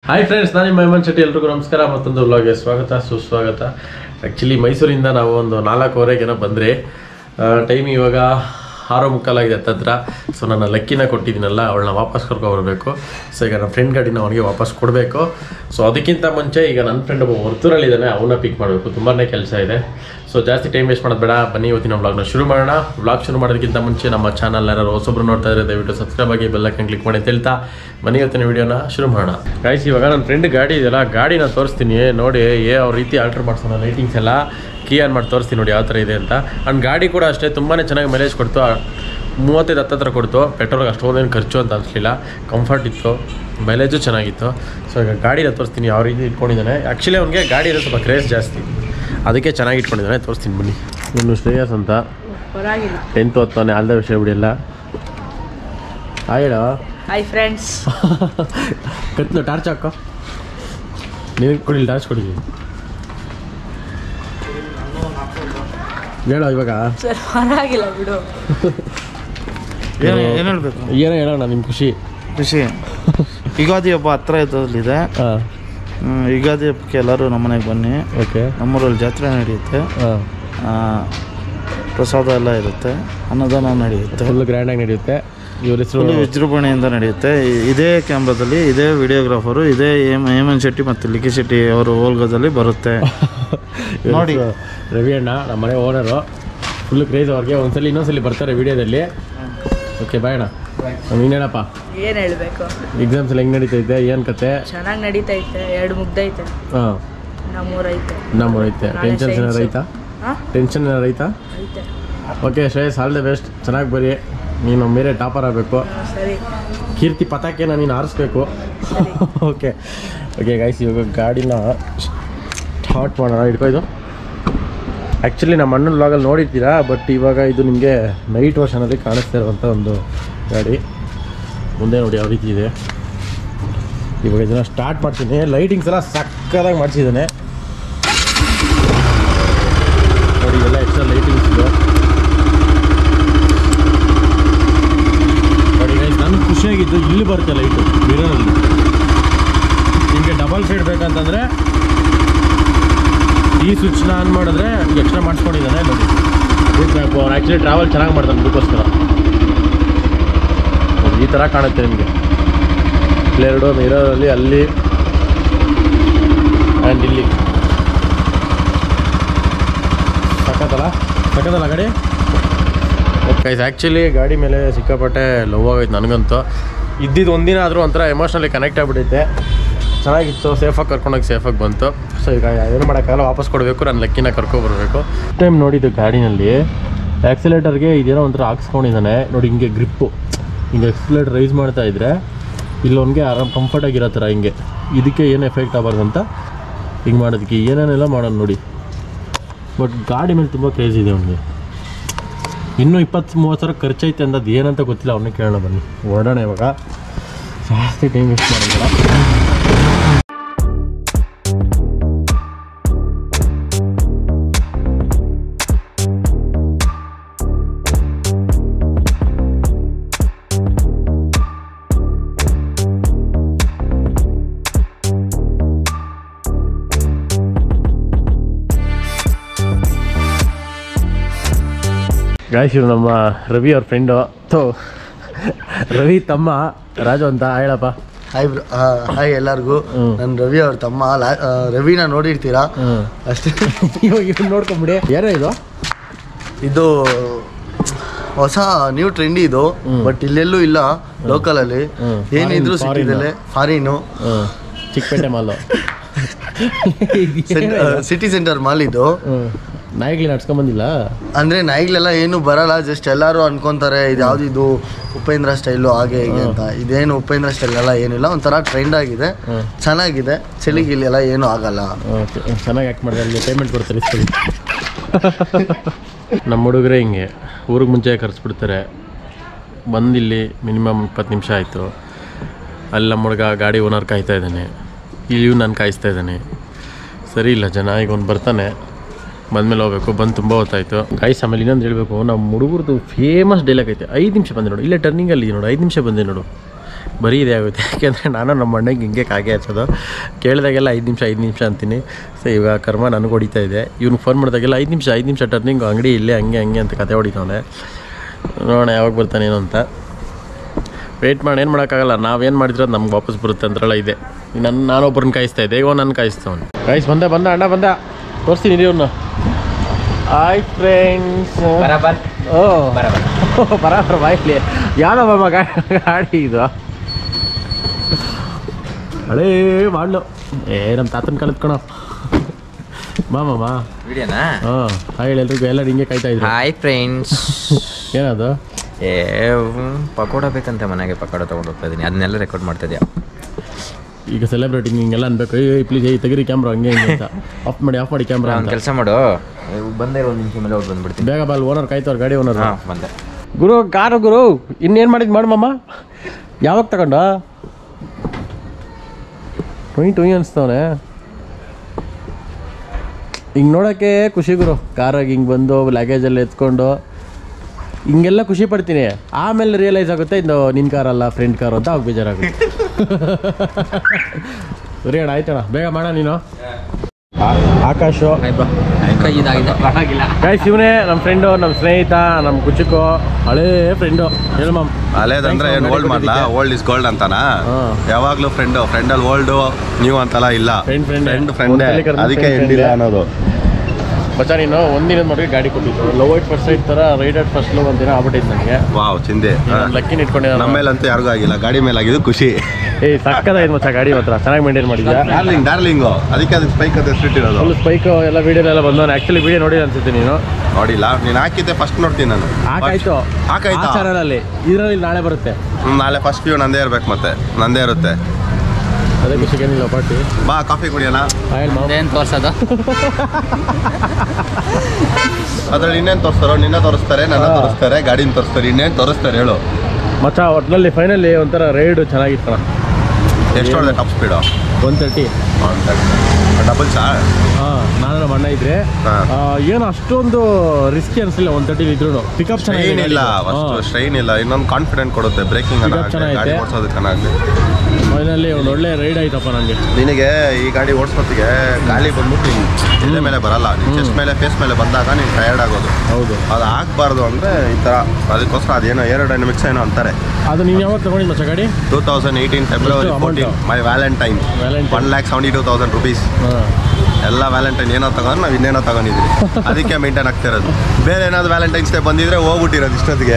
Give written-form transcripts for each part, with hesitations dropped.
Hi friends, ನಾನು ನಿಮ್ಮ ಹೇಮಂತ್ ಶೆಟ್ಟಿ. ಎಲ್ರಿಗೂ ನಮಸ್ಕಾರ. ಮತ್ತೊಂದು ವ್ಲಾಗ್ಗೆ ಸ್ವಾಗತ ಸುಸ್ವಾಗತ. ಆ್ಯಕ್ಚುಲಿ ಮೈಸೂರಿಂದ ನಾವು ಒಂದು 4:15 ಬಂದರೆ ಟೈಮ್ ಇವಾಗ 6:45 ಹತ್ತಿರ. ಸೊ ನಾನು ಲಕ್ಕಿನ ಕೊಟ್ಟಿದ್ದೀನಲ್ಲ, ಅವಳನ್ನ ವಾಪಸ್ ಕರ್ಕೊಬರ್ಬೇಕು. ಸೊ ಈಗ ನನ್ನ ಫ್ರೆಂಡ್ ಗಾಡಿನ ಅವನಿಗೆ ವಾಪಸ್ ಕೊಡಬೇಕು. ಸೊ ಅದಕ್ಕಿಂತ ಮುಂಚೆ ಈಗ ನನ್ನ ಫ್ರೆಂಡ್ ಒಬ್ಬ ಹೊರ್ತೂರಲ್ಲಿದ್ದಾನೆ, ಅವನ್ನ ಪಿಕ್ ಮಾಡಬೇಕು. ತುಂಬಾ ಕೆಲಸ ಇದೆ. ಸೊ ಜಾಸ್ತಿ ಟೈಮ್ ವೇಸ್ಟ್ ಮಾಡೋದು ಬೇಡ, ಬನ್ನಿ ಇವತ್ತಿನ ವ್ಲಾಗ್ನ ಶುರು ಮಾಡೋಣ. ವ್ಲಾಗ್ ಶುರು ಮಾಡೋದಕ್ಕಿಂತ ಮುಂಚೆ ನಮ್ಮ ಚಾನಲ್ ಯಾರು ಹೊಸೊಬ್ರು ನೋಡ್ತಾ ಇದ್ದಾರೆ ದಯವಿಟ್ಟು ಸಬ್ಸ್ಕ್ರೈಬ್ ಆಗಿ ಬೆಲ್ ಐಕಾನ್ ಕ್ಲಿಕ್ ಮಾಡಿ ಅಂತ ಹೇಳ್ತಾ ಬನ್ನಿ ಇವತ್ತಿನ ವಿಡಿಯೋನ ಶುರು ಮಾಡೋಣ. ಗೈಸ್, ಇವಾಗ ನನ್ನ ಫ್ರೆಂಡ್ ಗಾಡಿ ಇದೆಯಲ್ಲ, ಗಾಡಿನ ತೋರಿಸ್ತೀನಿ ನೋಡಿ. ಯಾವ ರೀತಿ ಆಲ್ಟ್ರ್ ಮಾಡ್ಸೋಣ, ಲೈಟಿಂಗ್ಸ್ ಎಲ್ಲ ಕೀ ಆನ್ ಮಾಡಿ ತೋರಿಸ್ತೀನಿ ನೋಡಿ ಯಾವ ಥರ ಇದೆ ಅಂತ. ಆ್ಯಂಡ್ ಗಾಡಿ ಕೂಡ ಅಷ್ಟೇ ತುಂಬಾ ಚೆನ್ನಾಗಿ ಮೈಲೇಜ್ ಕೊಡ್ತು. 35 ಹತ್ತಿರ ಕೊಡ್ತು. ಪೆಟ್ರೋಲ್ಗೆ ಅಷ್ಟೊಂದೇನು ಖರ್ಚು ಅಂತ ಅನಿಸ್ಲಿಲ್ಲ, ಕಂಫರ್ಟ್ ಇತ್ತು, ಮೈಲೇಜು ಚೆನ್ನಾಗಿತ್ತು. ಸೊ ಈಗ ಗಾಡಿನ ತೋರಿಸ್ತೀನಿ ಯಾವ ರೀತಿ ಇಟ್ಕೊಂಡಿದ್ದಾನೆ. ಆ್ಯಕ್ಚುಲಿ ಅವ್ನಿಗೆ ಗಾಡಿ ಇರೋ ಸ್ವಲ್ಪ ಕ್ರೇಜ್ ಜಾಸ್ತಿ, ಅದಕ್ಕೆ ಚೆನ್ನಾಗಿ ಇಟ್ಕೊಂಡಿದ್ದಾನೆ. ತೋರಿಸ್ತೀನಿ ಬನ್ನಿ. ಇನ್ನು ಶ್ರೇಯಸ್ ಅಂತ 10th ಓದ್ತಾನೆ. ಆಲ್ ದ ವಿಷಯ ಬಿಡಿಲ್ಲ. ಹೇಳ ಹಾಯ್ ಫ್ರೆಂಡ್ಸ್. ಕತ್ಲು ಟಾರ್ಚ್ ಹಾಕೋ, ನೀನು ಕೊಡಿಲ್ಲ, ಟಾರ್ಚ್ ಕೊಡಿದ್ವಿ. ಹೇಳೋ ಇವಾಗ. ಸರ್ ಪರವಾಗಿಲ್ಲ ಬಿಡು. ಏನು ಹೇಳ್ಬೇಕು? ಏನೋ ಹೇಳೋಣ, ನಿಮ್ಮ ಖುಷಿ ಯುಗಾದಿ ಹಬ್ಬ ಹತ್ರ ಇದ್ದಲ್ಲಿದೆ. ಯುಗಾದಿ ಹಬ್ಬಕ್ಕೆ ಎಲ್ಲರೂ ನಮ್ಮನೆಗೆ ಬನ್ನಿ. ಓಕೆ. ನಮ್ಮೂರಲ್ಲಿ ಜಾತ್ರೆ ನಡೆಯುತ್ತೆ, ಪ್ರಸಾದ ಎಲ್ಲ ಇರುತ್ತೆ, ಅನ್ನದಾನ ನಡೆಯುತ್ತೆ, ಫುಲ್ ಗ್ರ್ಯಾಂಡಾಗಿ ನಡೆಯುತ್ತೆ. ಇವ್ರ ಹೆಸರು ವಿಜೃಂಭಣೆಯಿಂದ ನಡೆಯುತ್ತೆ. ಇದೇ ಕ್ಯಾಮ್ರಾದಲ್ಲಿ ಇದೇ ವಿಡಿಯೋಗ್ರಾಫರು ಇದೇ ಹೇಮಂತ್ ಶೆಟ್ಟಿ ಮತ್ತು ಲಿಖಿ ಶೆಟ್ಟಿ ಅವರು ಓಲ್ಗದಲ್ಲಿ ಬರುತ್ತೆ ನೋಡಿ. ರವಿ ಅಣ್ಣ ನಮ್ಮ ಮನೆ ಓನರು, ಫುಲ್ ಕ್ರೇಜ್ ಅವ್ರಿಗೆ. ಒಂದ್ಸಲಿ ಇನ್ನೊಂದ್ಸಲಿ ಬರ್ತಾರೆ ವಿಡಿಯೋದಲ್ಲಿ. ಓಕೆ ಬಾಯ್ ಅಣ್ಣ. ನೀನೇನಪ್ಪ, ಏನು ಹೇಳಬೇಕು? ಎಕ್ಸಾಮ್ಸ್ ಎಲ್ಲ ಹೆಂಗೆ ನಡೀತೈತೆ, ಏನು ಕತೆ? ಚೆನ್ನಾಗಿ ನಡೀತೈತೆ. 2 ಮುಗ್ದೈತೆ. ಹಾಂ, ನಮ್ಮೂರೈತೆ. ಟೆನ್ಷನ್ಸ್ ಏನಾರು ಐತಾ? ಟೆನ್ಷನ್ ಏನಾರು ಐತಾ? Okay Shreyas, all the best. ಚೆನ್ನಾಗಿ ಬರೀ, ನೀನು ಮೇರೆ ಟಾಪರ್ ಆಗಬೇಕು. ಸರಿ. ಕೀರ್ತಿ ಪತಾಕೆನ ನೀನು ಆರಿಸ್ಬೇಕು. ಓಕೆ ಓಕೆ ಗೈಸ್, ಇವಾಗ ಗಾಡಿನ ಸ್ಟಾರ್ಟ್ ಮಾಡೋಣ. ಹಿಡ್ಕೊಯ್ದು ಆ್ಯಕ್ಚುಲಿ ನಮ್ಮ ಅಣ್ಣನ ವ್ಲಾಗಲ್ಲಿ ನೋಡಿರ್ತೀರಾ, ಬಟ್ ಇವಾಗ ಇದು ನಿಮಗೆ ನೈಟ್ ವರ್ಷನಲ್ಲಿ ಕಾಣಿಸ್ತಾ ಇರುವಂಥ ಒಂದು ಗಾಡಿ. ಮುಂದೆ ನೋಡಿ ಯಾವ ರೀತಿ ಇದೆ. ಇವಾಗ ಇದನ್ನು ಸ್ಟಾರ್ಟ್ ಮಾಡ್ತೀನಿ. ಲೈಟಿಂಗ್ಸ್ ಎಲ್ಲ ಸಕ್ಕದಾಗಿ ಮಾಡಿಸಿದ್ದಾನೆ ನೋಡಿ. ಇದೆಲ್ಲ ಎಕ್ಸ್ಟ್ರಾ ಲೈಟಿಂಗ್ಸ್ ಇದೆ ನೋಡಿ ಗೈಸ್. ನನಗೆ ಖುಷಿಯಾಗಿದ್ದು ಇಲ್ಲಿ ಬರುತ್ತೆ ಲೈಟು ಮಿರರಲ್ಲಿ. ನಿಮಗೆ ಡಬಲ್ ಶೇಡ್ ಬೇಕಂತಂದರೆ ಈ ಸ್ವಿಚ್ನ ಆನ್ ಮಾಡಿದ್ರೆ ಎಕ್ಸ್ಟ್ರಾ ಮಾಡಿಸ್ಕೊಂಡಿದ್ದಾನೆ ನೋಡಿ. ಬೇಕು ಅವ್ರು ಆ್ಯಕ್ಚುಲಿ ಟ್ರಾವೆಲ್ ಚೆನ್ನಾಗಿ ಮಾಡ್ತಾನೆ, ಅದಕ್ಕೋಸ್ಕರ ಈ ಥರ ಕಾಣುತ್ತೆ ನಿಮಗೆ. ಎರಡು ಮಿರರಲ್ಲಿ ಅಲ್ಲಿ ಆ್ಯಂಡ್ ಇಲ್ಲಿ. ಸಕ್ಕತ್ತಲ್ಲ ಗಾಡಿ. ಓಕೆ, ಆ್ಯಕ್ಚುಲಿ ಗಾಡಿ ಮೇಲೆ ಸಿಕ್ಕಾಪಟ್ಟೆ ಲವ್ ಆಗೋಯ್ತು ನನಗಂತೂ. ಇದ್ದಿದ್ದು ಒಂದಿನ ಆದರೂ ಒಂಥರ ಎಮೋಷ್ನಲಿ ಕನೆಕ್ಟ್ ಆಗಿಬಿಟ್ಟೈತೆ. ಚೆನ್ನಾಗಿತ್ತು, ಸೇಫಾಗಿ ಕರ್ಕೊಂಡೋಗಿ ಸೇಫಾಗಿ ಬಂತು. ಸೊ ಈಗ ಏನು ಮಾಡೋಕ್ಕಾಗಲ್ಲ, ವಾಪಸ್ ಕೊಡಬೇಕು. ನಾನು ಲಕ್ಕಿನ ಕರ್ಕೊಬರ್ಬೇಕು. ಟೈಮ್ ನೋಡಿದ್ದು ಗಾಡಿನಲ್ಲಿ ಆ್ಯಕ್ಸಿಲೇಟರ್ಗೆ ಇದೇನೋ ಒಂಥರ ಹಾಕ್ಸ್ಕೊಂಡಿದ್ದಾನೆ ನೋಡಿ. ಹಿಂಗೆ ಗ್ರಿಪ್ಪು, ಹಿಂಗೆ ಆಕ್ಸಿಲೇಟರ್ ರೈಸ್ ಮಾಡ್ತಾ ಇದ್ದರೆ ಇಲ್ಲೊಂಗೆ ಆರಾಮ್ ಕಂಫರ್ಟಾಗಿರೋ ಥರ ಹಿಂಗೆ. ಇದಕ್ಕೆ ಏನು ಎಫೆಕ್ಟ್ ಆಗಬಾರ್ದು ಅಂತ ಹಿಂಗೆ ಮಾಡೋದಕ್ಕೆ ಏನೇನೆಲ್ಲ ಮಾಡೋಣ ನೋಡಿ. ಬಟ್ ಗಾಡಿ ಮೇಲೆ ತುಂಬ ಕ್ರೇಜ್ ಇದೆ ಅವನಿಗೆ. ಇನ್ನೂ 20-30 ಸಾವಿರ ಖರ್ಚೈತೆ ಅಂದದ್ದು ಏನಂತ ಗೊತ್ತಿಲ್ಲ. ಅವನ್ನೇ ಕೇಳೋಣ ಬನ್ನಿ, ಹೊರಡೋಣ ಇವಾಗ. ಜಾಸ್ತಿ ಟೈಮ್ ವೇಸ್ಟ್ ಮಾಡೋದಿಲ್ಲ. ಗಾಯ್ಸ್, ಇವರು ನಮ್ಮ ರವಿ ಅವ್ರ ಫ್ರೆಂಡು. ರವಿ ತಮ್ಮ ರಾಜು ಅಂತ. ಹೇಳಪ್ಪ. ಹಾಯ್ ಹಾಯ್ ಎಲ್ಲರಿಗೂ. ನನ್ನ ರವಿ ಅವ್ರ ತಮ್ಮ. ರವಿನ ನೋಡಿರ್ತೀರಾ ಅಷ್ಟೇ. ಇವಾಗ ನೋಡ್ಕೊಂಬಿಡಿ. ಏನೋ ಇದು ಹೊಸ ನ್ಯೂ ಟ್ರೆಂಡಿ ಇದು, ಬಟ್ ಇಲ್ಲೆಲ್ಲೂ ಇಲ್ಲ ಲೋಕಲಲ್ಲಿ. ಏನಿದ್ರು ಸಿಟಿದಲ್ಲೇ foreign. Chikkapete mall, city centre mall ಇದು. ನಾಯಿಗಳು ನಡ್ಸ್ಕೊಂಬಂದಿಲ್ಲ ಅಂದರೆ ನಾಯಿಗಳೆಲ್ಲ ಏನು ಬರಲ್ಲ. ಜಸ್ಟ್ ಎಲ್ಲರೂ ಅನ್ಕೊಂತಾರೆ ಇದು ಯಾವುದಿದು ಉಪೇಂದ್ರ ಸ್ಟೈಲು ಹಾಗೆ ಹೀಗೆ ಅಂತ. ಇದೇನು ಉಪೇಂದ್ರ ಸ್ಟೈಲ್ ಎಲ್ಲ ಏನಿಲ್ಲ, ಒಂಥರ ಟ್ರೆಂಡ್ ಆಗಿದೆ, ಚೆನ್ನಾಗಿದೆ. ಚಳಿಗಿಲ್ಲೆಲ್ಲ ಏನೂ ಆಗಲ್ಲ. ಚೆನ್ನಾಗಿ ಆ್ಯಕ್ಟ್ ಮಾಡಿದೆ. ಅಲ್ಲಿ ಪೇಮೆಂಟ್ ಕೊಡ್ತಾರೆ ಸರಿ. ನಮ್ಮ ಹುಡುಗರೇ ಹಿಂಗೆ ಊರಿಗೆ ಮುಂಚೆ ಕರೆಸ್ಬಿಡ್ತಾರೆ. ಬಂದಿಲ್ಲಿ ಮಿನಿಮಮ್ 20 ನಿಮಿಷ ಆಯಿತು. ಅಲ್ಲಿ ನಮ್ಮ ಹುಡುಗ ಗಾಡಿ ಓನರ್ ಕಾಯ್ತಾ ಇದ್ದಾನೆ, ಇಲ್ಲಿ ನಾನು ಕಾಯಿಸ್ತಾ ಇದ್ದಾನೆ. ಸರಿ ಇಲ್ಲ ಜನ. ಈಗ ಅವ್ನು ಬರ್ತಾನೆ, ಬಂದಮೇಲೆ ಹೋಗ್ಬೇಕು. ಬಂದು ತುಂಬ ಹೊತ್ತಾಯಿತು ಗೈಸ್. ಆಮೇಲೆ ಇನ್ನೊಂದು ಹೇಳಬೇಕು, ನಮ್ಮ ಹುಡುಗರದು ಫೇಮಸ್ ಡೈಲಾಗ್ ಐತೆ, 5 ನಿಮಿಷ ಬಂದೆ ನೋಡು, ಇಲ್ಲೇ ಟರ್ನಿಂಗಲ್ಲಿ ನೋಡು, 5 ನಿಮಿಷ ಬಂದೆ ನೋಡು. ಬರೀ ಇದೇ ಆಗುತ್ತೆ. ಯಾಕೆಂದರೆ ನಾನು ನಮ್ಮ ಅಣ್ಣಗೆ ಹಿಂಗೆ ಕಾಗೆ ಹಚ್ಚೋದು, ಕೇಳಿದಾಗೆಲ್ಲ 5 ನಿಮಿಷ ಅಂತೀನಿ. ಸೊ ಇವಾಗ ಕರ್ಮ ನನಗೆ ಹೊಡಿತಾ ಇದೆ. ಇವ್ನಿಗೆ ಫೋನ್ ಮಾಡಿದಾಗೆಲ್ಲ 5 ನಿಮಿಷ ಟರ್ನಿಂಗ್, ಅಂಗಡಿ ಇಲ್ಲೇ ಹಂಗೆ ಅಂತ ಕತೆ ಹೊಡಿತಾವನೆ. ನೋಡೋಣ ಯಾವಾಗ ಬರ್ತಾನೇನೋ ಅಂತ ವೆಯ್ಟ್ ಮಾಡಿ. ಏನು ಮಾಡೋಕ್ಕಾಗಲ್ಲ, ನಾವೇನು ಮಾಡಿದ್ರೆ ಅದು ನಮ್ಗೆ ವಾಪಸ್ ಬರುತ್ತೆ ಅಂದ್ರಲ್ಲ ಇದೆ. ನಾನೊಬ್ಬರನ್ನ ಕಾಯಿಸ್ತಾ ಇದ್ದೆ, ಈಗ ನನ್ನ ಕಾಯಿಸ್ತವನು. ಬಂದ ಅಣ್ಣ ಬಂದ, ತೋರಿಸ್ತೀನಿ ಇವ್ರನ್ನ. Hi friends. ಓ ಬರಾಬರ್ ಬಾಯ್ಲಿ. ಯಾವ್ದಮ್ಮ ಗಾಡಿ ಇದು? ಹಳೇ ಮಾಡ್ಲು ನಮ್ಮ ತಾತನ ಕಲಿತ್ಕೊಣ. ಮಾಮಮ್ಮ ವಿಡಿಯೋನಾ? ಹಾಯ್ ಎಲ್ರಿಗೂ, ಎಲ್ಲರೂ ಹಿಂಗೆ ಕಾಯ್ತಾ ಇದ್ರು. Hi friends. ಏನದು? ಪಕೋಡ ಬೇಕಂತ ಮನೆಗೆ ಪಕೋಡ ತೊಗೊಂಡು ಹೋಗ್ತಾ ಇದ್ದೀನಿ, ಅದನ್ನೆಲ್ಲ ರೆಕಾರ್ಡ್ ಮಾಡ್ತಾ ಇದೆಯಾ? ಈಗ ಸೆಲೆಬ್ರಿಟಿ ಹಿಂಗೆಲ್ಲ ಅನ್ಬೇಕು, ಪ್ಲೀಸ್ ತೆಗಿರಿ ಕ್ಯಾಮ್ರಾ ಹಂಗೆ ಅಂತ. ಆಫ್ ಮಾಡಿ ಕ್ಯಾಮ್ರಾ. ಒಂದು ಕೆಲಸ ಮಾಡು, ಬಂದೇ 1 ನಿಮಿಷ ಮೇಲೆ ಅವ್ರು ಬಂದ್ಬಿಡ್ತೀನಿ. ಬೇಗ ಬಾಲ್, ಓನರ್ ಕಾಯ್ತವ್ರು, ಗಾಡಿ ಓನರ್. ಹಾಂ ಬಂದೆ. ಗುರು ಕಾರು ಗುರು, ಇನ್ನೇನು ಮಾಡಿದ್ದು ಮಾಡಮ್ಮ. ಯಾವಾಗ ತಗೊಂಡ? ಟೊಯ್ ಅನಿಸ್ತವನೆ. ಹಿಂಗೆ ನೋಡೋಕ್ಕೆ ಖುಷಿ ಗುರು, ಕಾರಾಗಿ ಹಿಂಗೆ ಬಂದು ಲಗೇಜಲ್ಲಿ ಎತ್ಕೊಂಡು ಹಿಂಗೆಲ್ಲ ಖುಷಿ ಪಡ್ತೀನಿ. ಆಮೇಲೆ ರಿಯಲೈಸ್ ಆಗುತ್ತೆ ಇದು ನಿನ್ನ ಕಾರಲ್ಲ ಫ್ರೆಂಡ್ ಕಾರು ಅಂತ ಅವಾಗ ಬೇಜಾರಾಗುತ್ತೆ. ಸರಿ ಅಣ್ಣ, ಆಯ್ತಣ್ಣ, ಬೇಗ ಮಾಡ ನೀನು. ಆಕಾಶು ಗಾಯ್ಸ್, ಇವನೇ ನಮ್ಮ ಫ್ರೆಂಡು, ನಮ್ಮ ಸ್ನೇಹಿತ, ನಮ್ಮ ಕುಚುಕು, ಹಳೇ ಫ್ರೆಂಡು. ಹೇಳು ಮಾಮ್. ಹಳೇದಂದ್ರೆ ಏನು ಓಲ್ಡ್ ಮಾಡಲ್ಲ? ಓಲ್ಡ್ ಇಸ್ ಗೋಲ್ಡ್ ಅಂತಾನ? ಯಾವಾಗ್ಲೂ ಫ್ರೆಂಡಲ್ಲಿ ಓಲ್ಡು ನ್ಯೂ ಅಂತಲ್ಲ ಇಲ್ಲ, ಫ್ರೆಂಡ್ ಅದಕ್ಕೆ ಎಂಡಿಲ್ಲ ಅನ್ನೋದು. ಬಚ್ಚ ನೀನು ಒಂದಿನ ಮಟ್ಟಿಗೆ ಗಾಡಿ ಕೊಟ್ಟಿದ್ದು, ಲವ್ ಇಟ್ ಫಸ್ಟ್ ಸೈಡ್ ಥರ ರೈಡ್ ಅಟ್ ಫಸ್ಟ್ ಲವ್ ಒಂದಿನ ಆಗ್ಬಿಟ್ಟಿತ್ತು ನನಗೆ. ವಾವ್ ಚಿಂದೆ, ಲಕ್ಕಿನ ಇಟ್ಕೊಂಡೆ. ನಮ್ಮ ಮೇಲಂತೂ ಯಾರಿಗೂ ಆಗಿಲ್ಲ, ಗಾಡಿ ಮೇಲೆ ಆಗಿದ್ದು ಖುಷಿ. ಸಕ್ಕದಾಯ್ತು ಮಚ್ಚ, ಗಾಡಿ ಮಾತ್ರ ಚೆನ್ನಾಗಿ ಮೇಂಟೈನ್ ಮಾಡಿದ್ಯಾ. ಡಾರ್ಲಿಂಗು, ಅದಕ್ಕೆ ಅದಕ್ಕೆ ಸ್ಪೈಕ್ ಅಂತ ಹೆಸರಿಟ್ಟಿರೋದು. ಫುಲ್ ಸ್ಪೈಕ್ ಎಲ್ಲ ವೀಡಿಯೋನೆಲ್ಲ ಬಂದು. ನಾನು ಆ್ಯಕ್ಚುಲಿ ವೀಡಿಯೋ ನೋಡಿಲ್ಲ ಅನ್ಸುತ್ತೆ ನೀನು. ನೋಡಿಲ್ಲ, ನೀನು ಹಾಕಿದ್ದೆ ಫಸ್ಟ್ ನೋಡ್ತೀನಿ ನಾನು. ಹಾಕಾಯ್ತಾ ಚಾನಲಲ್ಲಿ, ಇದರಲ್ಲಿ ನಾಳೆ ಬರುತ್ತೆ. ನಾಳೆ ಫಸ್ಟ್ ವ್ಯೂ ನಂದೇ ಇರ್ಬೇಕು, ಮತ್ತೆ ನಂದೇ ಇರುತ್ತೆ. ಅದಕ್ಕೆ ಸಿಗೇನಿಲ್ಲ ಪಾರ್ಟಿ. ಬಾ ಕಾಫಿ ಕುಡಿಯೋಣ. ಏನು ತೋರ್ಸೋದು? ಅದ್ರಲ್ಲಿ ಇನ್ನೇನು ತೋರಿಸ್ತಾರೋ? ನಿನ್ನ ತೋರಿಸ್ತಾರೆ, ನನ್ನ ತೋರಿಸ್ತಾರೆ, ಗಾಡಿನ ತೋರಿಸ್ತಾರೆ, ಇನ್ನೇನು ತೋರಿಸ್ತಾರೆ ಹೇಳು ಮಚ್ಚ. ಒಟ್ಟಿನಲ್ಲಿ ಫೈನಲಿ ಒಂಥರ ರೈಡು ಚೆನ್ನಾಗಿತ್ತು. ಎಷ್ಟು ಹೊಡೆದೆ ಟಾಪ್ ಸ್ಪೀಡು? 130. ಡಬಲ್ ಚಾ. ನಾನು ನಮ್ಮ ಅಣ್ಣ ಇದ್ರೆ ಏನು ಅಷ್ಟೊಂದು ರಿಸ್ಕಿ ಅನಿಸಲಿಲ್ಲ. 130 ಇದ್ರು ಪಿಕಪ್ ಚೆನ್ನಾಗಿಲ್ಲ, ಸ್ಟ್ರೈನ್ ಇಲ್ಲ, ಇನ್ನೊಂದು ಕಾನ್ಫಿಡೆಂಟ್ ಕೊಡುತ್ತೆ. ಬ್ರೇಕಿಂಗ್ ಗಾಡಿ ಓಡಿಸೋದು ಚೆನ್ನಾಗಿ. ಫೈನಲಿ ಒಂದು ಒಳ್ಳೆ ರೈಡ್ ಆಯ್ತಪ್ಪ ನನಗೆ. ನಿನಗೆ ಈ ಗಾಡಿ ಓಡಿಸೋತ್ತಿಗೆ ಗಾಳಿ ಬಂದ್ಬಿಟ್ಟು ಹಿಂದೆ ಮೇಲೆ ಬರಲ್ಲ, ಚೆಸ್ಟ್ ಮೇಲೆ ಫೇಸ್ ಮೇಲೆ ಬಂದಾಗ ನೀನು ಟಯರ್ಡ್ ಆಗೋದು. ಹೌದು, ಅದು ಆಗಬಾರ್ದು ಅಂದರೆ ಈ ಥರ. ಅದಕ್ಕೋಸ್ಕರ ಅದೇನೋ ಏರೋಡೈನಮಿಕ್ಸ್ ಏನೋ ಅಂತಾರೆ. ಅದು ನೀನು ಯಾವಾಗ ತಗೊಂಡಿದ್ದು ಮಚ್ಚ ಗಾಡಿ? 2018 ಫೆಬ್ರವರಿ 14 ಮೈ ವ್ಯಾಲೆಂಟೈನ್. 1,72,000 rupees. ಎಲ್ಲ ವ್ಯಾಲೆಂಟೈನ್ ಏನೋ ತಗೊಂಡು ನಾವು ಇನ್ನೇನೋ ತಗೊಂಡಿದ್ವಿ, ಅದಕ್ಕೆ ಮೇಂಟೈನ್ ಆಗ್ತಿರೋದು. ಬೇರೆ ಏನಾದ್ರು ವ್ಯಾಲೆಂಟೈನ್ಸ್ ಡೇ ಬಂದಿದ್ರೆ ಹೋಗ್ಬಿಟ್ಟಿರೋದು ಇಷ್ಟೊತ್ತಿಗೆ.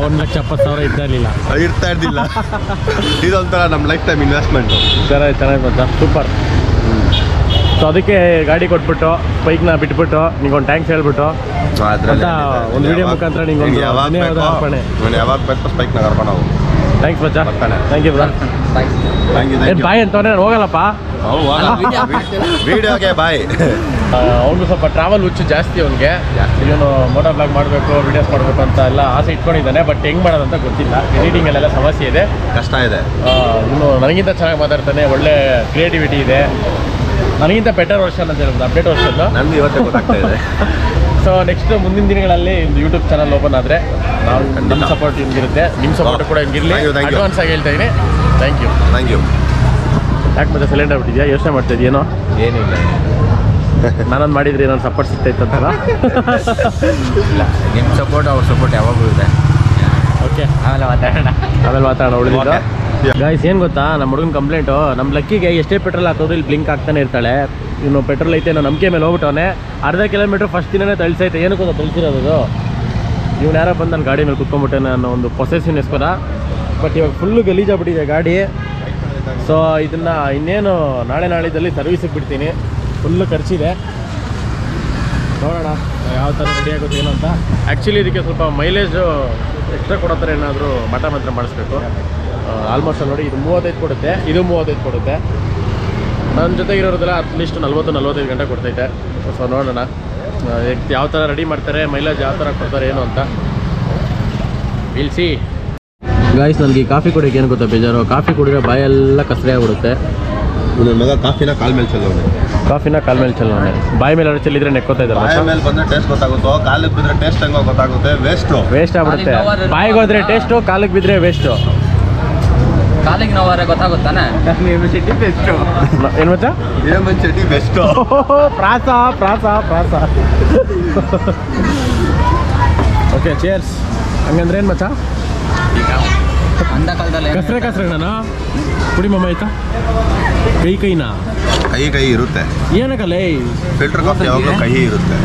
1,70,000 ಇರ್ತಾ ಇರ್ಲಿಲ್ಲ. ಇದೊಂಥರ ನಮ್ಮ ಲೈಫ್ ಟೈಮ್ ಇನ್ವೆಸ್ಟ್ಮೆಂಟು. ಚೆನ್ನಾಗಿ ಬಂತ, ಸೂಪರ್. ಸೊ ಅದಕ್ಕೆ ಗಾಡಿ ಕೊಟ್ಬಿಟ್ಟು ಬೈಕ್ನ ಬಿಟ್ಬಿಟ್ಟು ನಿಂಗೊಂದು ಟ್ಯಾಂಕ್ಸ್ ಹೇಳ್ಬಿಟ್ಟು ಒಂದು ವಿಡಿಯೋ ಮುಖಾಂತರ ನಿಂಗೊಂದು ಧನ್ಯವಾದ ಅರ್ಪಣೆ. ಯಾವಾಗ ಬೇಕು ಬೈಕ್ನ ಕರ್ಕೊಂಡು ಹೋಗು. ಥ್ಯಾಂಕ್ಸ್ ಮಚ್ಚ. Thank you bro. ಏನು ಬಾಯ್ ಅಂತವನೇ ಹೋಗಲ್ಲಪ್ಪ. ವಿಡಿಯೋಗೆ ಬಾಯ್. ಅವನು ಸ್ವಲ್ಪ ಟ್ರಾವೆಲ್ ಹುಚ್ಚು ಜಾಸ್ತಿ. ಅವನಿಗೆ ಇವನು ಮೋಟೋ ಬ್ಲಾಗ್ ಮಾಡಬೇಕು, ವಿಡಿಯೋಸ್ ಮಾಡಬೇಕು ಅಂತ ಎಲ್ಲ ಆಸೆ ಇಟ್ಕೊಂಡಿದ್ದಾನೆ. ಬಟ್ ಹೆಂಗೆ ಮಾಡೋದಂತ ಗೊತ್ತಿಲ್ಲ. ಎಡಿಟಿಂಗಲ್ಲೆಲ್ಲ ಸಮಸ್ಯೆ ಇದೆ, ಕಷ್ಟ ಇದೆ. ಇವನು ನನಗಿಂತ ಚೆನ್ನಾಗಿ ಮಾತಾಡ್ತಾನೆ, ಒಳ್ಳೆ ಕ್ರಿಯೇಟಿವಿಟಿ ಇದೆ. ನನಗಿಂತ ಬೆಟರ್ ವರ್ಷನ್ ಅಂತ ಹೇಳಿದ್ರು, ಅಪ್ಡೇಟ್ ವರ್ಷನ್ ನನಗೆ ಇವತ್ತೇ ಗೊತ್ತಾಗ್ತಾ ಇದೆ. ಸೊ ನೆಕ್ಸ್ಟ್ ಮುಂದಿನ ದಿನಗಳಲ್ಲಿ ಒಂದು ಯೂಟ್ಯೂಬ್ ಚಾನಲ್ ಓಪನ್ ಆದರೆ ನಾವು ನಮ್ಮ ಸಪೋರ್ಟ್ ಹಿಂಗಿರುತ್ತೆ, ನಿಮ್ಮ ಸಪೋರ್ಟ್ ಕೂಡ ಹಿಂಗಿರಲಿ. ಅಡ್ವಾನ್ಸ್ ಆಗಿ ಹೇಳ್ತಾ ಇದ್ದೀನಿ. Thank you. ಯಾಕೆ ಮತ್ತೆ ಸೈಲೆಂಟ್ ಆಗ್ಬಿಟ್ಟಿದ್ಯಾ? ಯೋಚನೆ ಮಾಡ್ತಾ ಇದೆಯೇನೋ? ಏನಿಲ್ಲ, ನಾನೊಂದು ಮಾಡಿದ್ರೆ ನಾನು ಸಪೋರ್ಟ್ ಸಿಗ್ತಾಯಿತ್ತಂತಲ್ಲ. ಇಲ್ಲ, ನಿಮ್ಮ ಸಪೋರ್ಟ್ ಅವ್ರ ಸಪೋರ್ಟ್ ಯಾವಾಗಲೂ ಇದೆ. ಓಕೆ, ಆಮೇಲೆ ಮಾತಾಡೋಣ ಉಳಿದಿದ್ದು. ಗಾಯ್ಸ್ ಏನು ಗೊತ್ತಾ, ನಮ್ಮ ಹುಡುಗನ ಕಂಪ್ಲೇಂಟು, ನಮ್ಮ ಲಕ್ಕಿಗೆ ಎಷ್ಟೇ ಪೆಟ್ರೋಲ್ ಹಾಕೋದು ಇಲ್ಲಿ ಬ್ಲಿಂಕ್ ಆಗ್ತಾನೆ ಇರ್ತಾಳೆ. ಇನ್ನು ಪೆಟ್ರೋಲ್ ಐತೆ, ನಾವು ನಂಬಿಕೆ ಮೇಲೆ ಹೋಗ್ಬಿಟ್ಟವನೆ. ಅರ್ಧ ಕಿಲೋಮೀಟ್ರ್ ಫಸ್ಟ್ ದಿನನೇ ತಳಿಸೈತೆ. ಏನಕ್ಕೆ ತಳಿಸಿರೋದು? ಇವ್ನು ಯಾರೋ ಬಂದು ನನ್ನ ಗಾಡಿ ಮೇಲೆ ಕುತ್ಕೊಂಡ್ಬಿಟ್ಟೆ ಅನ್ನೋ ಒಂದು ಪೊಸೆಸಿವ್ನೆಸ್ಕೋರ. ಬಟ್ ಇವಾಗ ಫುಲ್ಲು ಗಲೀಜಾಗ್ಬಿಟ್ಟಿದೆ ಗಾಡಿ. ಸೊ ಇದನ್ನು ಇನ್ನೇನು ನಾಳಿದ್ದಲ್ಲಿ ಸರ್ವಿಸಿಗೆ ಬಿಡ್ತೀನಿ. ಫುಲ್ಲು ಖರ್ಚಿದೆ. ನೋಡೋಣ ಯಾವ ಥರ ರೆಡಿ ಆಗುತ್ತೆ ಏನು ಅಂತ. ಆ್ಯಕ್ಚುಲಿ ಇದಕ್ಕೆ ಸ್ವಲ್ಪ ಮೈಲೇಜು ಎಕ್ಸ್ಟ್ರಾ ಕೊಡೋ ಥರ ಏನಾದರೂ ಮಠ ಮಾತ್ರ ಮಾಡಿಸ್ಬೇಕು. ಆಲ್ಮೋಸ್ಟ್ ನೋಡಿ, ಇದು 35 ಕೊಡುತ್ತೆ, ಇದು 35 ಕೊಡುತ್ತೆ. ನನ್ನ ಜೊತೆಗಿರೋದೆಲ್ಲ ಅಟ್ಲೀಸ್ಟ್ 40-45 ಗಂಟೆ ಕೊಡ್ತೈತೆ. ಸೊ ನೋಡೋಣ ಯಾವ ಥರ ರೆಡಿ ಮಾಡ್ತಾರೆ, ಮೈಲೇಜ್ ಯಾವ ಥರ ಕೊಡ್ತಾರೆ ಏನು ಅಂತ. ಇಲ್ಸಿ ಗಾಯ್ಸ್, ನನಗೆ ಈ ಕಾಫಿ ಕುಡಿಯೋಕೆ ಏನು ಗೊತ್ತಾ ಬೇಜಾರು? ಕಾಫಿ ಕುಡಿದ್ರೆ ಬಾಯೆಲ್ಲ ಕಸರೆ ಆಗ್ಬಿಡುತ್ತೆ. ನನ್ನ ಮಗ ಕಾಫಿನ ಕಾಲ್ ಮೇಲೆ ಚೆಲ್ಲೋನೆ. ಬಾಯಿ ಮೇಲೆ ಚೆಲ್ಲಿದ್ರೆ ನೆಕ್ಕೋತಾ ಇದ್ದಾರೆ. ಬಾಯಿ ಮೇಲೆ ಬಂದ್ರೆ ಟೇಸ್ಟ್ ಗೊತ್ತಾಗುತ್ತೋ, ಕಾಲಿಗೆ ಬಿದ್ದರೆ ಟೇಸ್ಟ್ ಹೆಂಗೋ ಗೊತ್ತಾಗುತ್ತೆ. ವೇಸ್ಟ್ ಆಗ್ಬಿಡುತ್ತೆ. ಬಾಯಿಗೆ ಹೋದ್ರೆ ಟೇಸ್ಟು, ಕಾಲಿಗೆ ಬಿದ್ದರೆ ವೇಸ್ಟು. ಕಾಲಿಗೆ ನೋವಾರೆ ಗೊತ್ತಾಗುತ್ತಾನೆ. ಏನು ಶೆಟ್ಟಿ ಬೆಸ್ಟು. ಏನು ಮಚ್ಚ? ಹೇಮಂತ್ ಶೆಟ್ಟಿ ಬೆಸ್ಟ್. ಪ್ರಾಸ ಪ್ರಾಸ ಪ್ರಾಸ. Okay cheers. ಹಂಗಂದ್ರೆ ಏನು ಮಚ್ಚ? ಅಂದ ಕಾಲದಲ್ಲಿ ಕಸ್ರೆ ನಾನು ಕುಡಿ ಮಮ್ಮ ಆಯ್ತಾ? ಕೈನಾ ಕಹಿ ಇರುತ್ತೆ. ಏನಕ್ಕಲ್ಲ ಫಿಲ್ಟರ್ ಕಾಫಿ ಯಾವಾಗಲೂ ಕಹಿ ಇರುತ್ತೆ.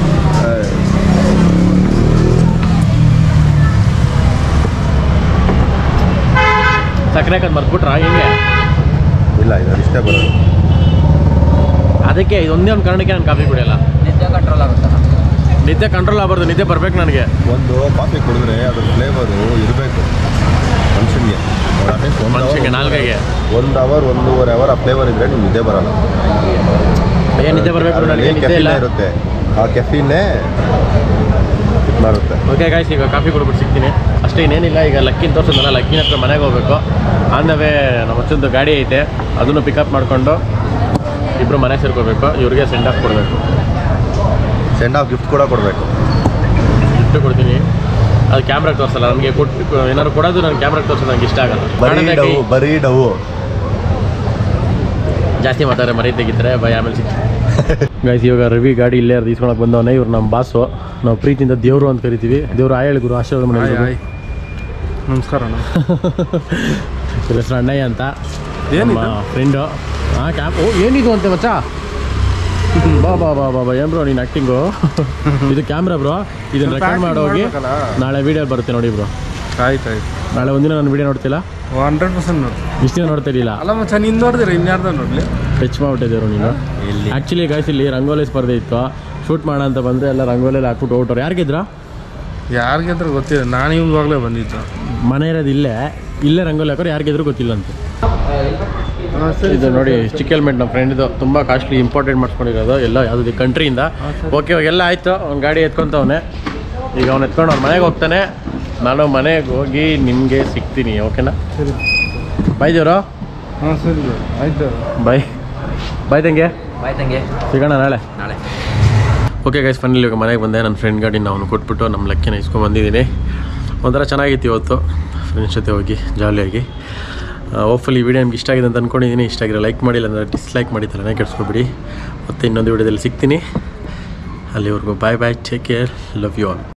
ಸಕ್ಕರೆ ಹಾಕೋದು ಮರ್ತ್ಬಿಟ್ರಾ ಹೆಂಗೆ? ಇಲ್ಲ ಇದು ಇಷ್ಟೇ ಬರೋದು. ಅದಕ್ಕೆ ಇದೊಂದೇ ಒಂದು ಕಾರಣಕ್ಕೆ ನಾನು ಕಾಫಿ ಕುಡಿಯಲ್ಲ. ನಿದ್ದೆ ಕಂಟ್ರೋಲ್ ಆಗುತ್ತಲ್ಲ. ನಿದ್ದೆ ಕಂಟ್ರೋಲ್ ಆಗಬಾರ್ದು, ನಿದ್ದೆ ಬರ್ಬೇಕು ನನಗೆ. ಒಂದು ಕಾಫಿ ಕುಡಿದ್ರೆ ಅದ್ರ ಫ್ಲೇವರು ಇರಬೇಕು ಮನುಷ್ಯನಿಗೆ. ಮನುಷ್ಯನಿಗೆ ನಾಲ್ಕೈಗೆ 1 ಅವರ್ 1.5 ಅವರ್ ಆ ಫ್ಲೇವರ್ ಇದ್ರೆ ನಿಮ್ಗೆ ನಿದ್ದೆ ಬರಲ್ಲ. ಏನು ನಿದ್ದೆ ಬರಬೇಕು ನನಗೆ ನಿದ್ದೆ ಇಲ್ಲ. ಇರುತ್ತೆ ಆ ಕೆಫೀನೇ ಇದು ಮಾಡುತ್ತೆ. ಓಕೆ ಗಾಯ್ಸ್, ಈಗ ಕಾಫಿ ಕುಡ್ಬಿಟ್ಟು ಸಿಗ್ತೀನಿ ಅಷ್ಟೇ, ಇನ್ನೇನಿಲ್ಲ. ಈಗ ಲಕ್ಕಿನ ತೋರಿಸಿದ್ನಲ್ಲ, ಲಕ್ಕಿನ ಹತ್ರ ಮನೆಗೆ ಹೋಗ್ಬೇಕು. ಆಂದವೇ ನಮ್ಮ ಅಚ್ಚೊಂದು ಗಾಡಿ ಐತೆ, ಅದನ್ನು ಪಿಕಪ್ ಮಾಡಿಕೊಂಡು ಇಬ್ಬರು ಮನೆಗೆ ಸೇರ್ಕೋಬೇಕು. ಇವ್ರಿಗೆ ಸೆಂಡ್ ಆಫ್ ಕೊಡಬೇಕು. ಸೆಂಡ್ ಆಫ್ ಗಿಫ್ಟ್ ಕೂಡ ಕೊಡಬೇಕು. ಗಿಫ್ಟ್ ಕೊಡ್ತೀನಿ, ಅದು ಕ್ಯಾಮ್ರಾಗೆ ತೋರಿಸಲ್ಲ ನನಗೆ. ಕೊಟ್ಟು ಏನಾದ್ರು ಕೊಡೋದು ನಾನು ಕ್ಯಾಮ್ರಾಗೆ ತೋರಿಸೋದು ನನಗೆ ಇಷ್ಟ ಆಗಲ್ಲ. ಬರೀ ಡವು ಜಾಸ್ತಿ ಮಾತಾಡ್ರೆ ಮರಿ ತೆಗಿತಾರೆ ಬೈ. ಆಮೇಲೆ ಸಿಗ್ತೀನಿ ಗಾಯ್ಸ್. ಇವಾಗ ರವಿ ಗಾಡಿ ಇಲ್ಲೇ ಇಸ್ಕೊಳಕ್ಕೆ ಬಂದವನೇ. ಇವ್ರು ನಮ್ಮ ಬಾಸು, ನಾವು ಪ್ರೀತಿಯಿಂದ ದೇವರು ಅಂತ ಕರಿತೀವಿ. ದೇವರು ಹೇಳಿ ಗುರು ಆಶೀರ್ವಾದ ಮಾಡಿ. ನಮಸ್ಕಾರ. ಇವ್ರ ಹೆಸರು ಅಣ್ಣಯ್ಯ ಅಂತ, ನಮ್ಮ ಫ್ರೆಂಡು. ಹಾಂ ಕ್ಯಾಪ್. ಓ ಏನಿದು ಅಂತೆ ಮಚ್ಚ? ಬಾ ಬಾ ಬಾ ಬಾ ಬಾ. ಏನು ಬ್ರೋ ನೀನು ಆ್ಯಕ್ಟಿಂಗು? ಇದು ಕ್ಯಾಮ್ರಾ ಬ್ರೋ, ಇದನ್ನು ರೆಕಾರ್ಡ್ ಮಾಡೋಗಿ ನಾಳೆ ವೀಡಿಯೋ ಬರುತ್ತೆ ನೋಡಿ ಬ್ರೋ. ಆಯ್ತು. ನಾಳೆ ಒಂದಿನ ನಾನು ವೀಡಿಯೋ ನೋಡ್ತಿಲ್ಲ? 100% ನೋಡಿ. ಇಷ್ಟು ದಿನ ನೋಡ್ತಾ ಇರಲಿಲ್ಲ ಅಲ್ಲ ಮಚ್ಚ, ನೀನು ನೋಡಿದ್ರೆ ಇನ್ಯಾರ್ದ ನೋಡಲಿ. ಟಚ್ ಮಾಡಿಬಿಟ್ಟಿದ್ದೇವ್ರು ನೀನು. ಆ್ಯಕ್ಚುಲಿ ಗಾಯ್ಸ್ ಇಲ್ಲಿ ರಂಗೋಲಿ ಸ್ಪರ್ಧೆ ಇತ್ತು, ಶೂಟ್ ಮಾಡೋಣ ಅಂತ ಬಂದರೆ ಎಲ್ಲ ರಂಗೋಲಿಯಲ್ಲಿ ಹಾಕ್ಬಿಟ್ಟು ಹೊರಟವ್ರು. ಯಾರಿಗಿದ್ರ? ಯಾರಿಗಿದ್ರೆ ಗೊತ್ತಿಲ್ಲ, ನಾನು ಇವಾಗಲೇ ಬಂದಿದ್ದು. ಮನೆ ಇರೋದು ಇಲ್ಲೇ ರಂಗೋಲಿ ಹಾಕೋರು. ಯಾರಿಗಿದ್ರು ಗೊತ್ತಿಲ್ಲ ಅಂತ. ಇದು ನೋಡಿ ಚಿಕ್ಕ ಹೆಲ್ಮೆಟ್ ನಮ್ಮ ಫ್ರೆಂಡ್ದು, ತುಂಬ ಕಾಸ್ಟ್ಲಿ ಇಂಪಾರ್ಟೆಂಟ್ ಮಾಡಿಸ್ಕೊಂಡಿರೋದು ಎಲ್ಲ ಯಾವುದೇ ಕಂಟ್ರಿಯಿಂದ. ಓಕೆ ಇವಾಗೆಲ್ಲ ಆಯಿತು. ಅವ್ನು ಗಾಡಿ ಎತ್ಕೊತವನೆ. ಈಗ ಅವ್ನು ಎತ್ಕೊಂಡು ಅವ್ನ ಮನೆಗೆ ಹೋಗ್ತಾನೆ. ನಾನು ಮನೆಗೆ ಹೋಗಿ ನಿಮಗೆ ಸಿಗ್ತೀನಿ. ಓಕೆನಾ? ಸರಿ ಬಾಯ್ ದೇವ್ರು. ಹಾಂ ಸರಿ ಆಯ್ತು. ಬಾಯ್ ಬಾಯ್ ತಂಗೆ. ಬಾಯ್ ತಂಗೆ, ಸಿಗೋಣ ನಾಳೆ. ಓಕೆ ಗೈಸ್, ಫೈನಲಿ ಇವಾಗ ಮನೆಗೆ ಬಂದೆ. ನನ್ನ ಫ್ರೆಂಡ್ ಗಾಡಿನ ಅವನು ಕೊಟ್ಬಿಟ್ಟು ನಮ್ಮ ಲಕ್ಕಿನ ಇಸ್ಕೊಂಡ್ಬಂದಿದ್ದೀನಿ. ಒಂಥರ ಚೆನ್ನಾಗಿತ್ತು ಇವತ್ತು ಫ್ರೆಂಡ್ಸ್ ಜೊತೆ ಹೋಗಿ ಜಾಲಿಯಾಗಿ. ಹೋಪ್ಫುಲಿ ಈ ವಿಡಿಯೋ ನಿಮ್ಗೆ ಇಷ್ಟ ಆಗಿದೆ ಅಂತ ಅಂದ್ಕೊಂಡಿದ್ದೀನಿ. ಇಷ್ಟ ಆಗಿರೋ ಲೈಕ್ ಮಾಡಿಲ್ಲ ಅಂದರೆ ಡಿಸ್ಲೈಕ್ ಮಾಡಿ ತಲೆನೇ ಕೆಡಿಸ್ಕೊಬಿಡಿ. ಮತ್ತು ಇನ್ನೊಂದು ವಿಡಿಯೋದಲ್ಲಿ ಸಿಗ್ತೀನಿ. ಅಲ್ಲಿವರೆಗೂ bye bye, take care, love you all.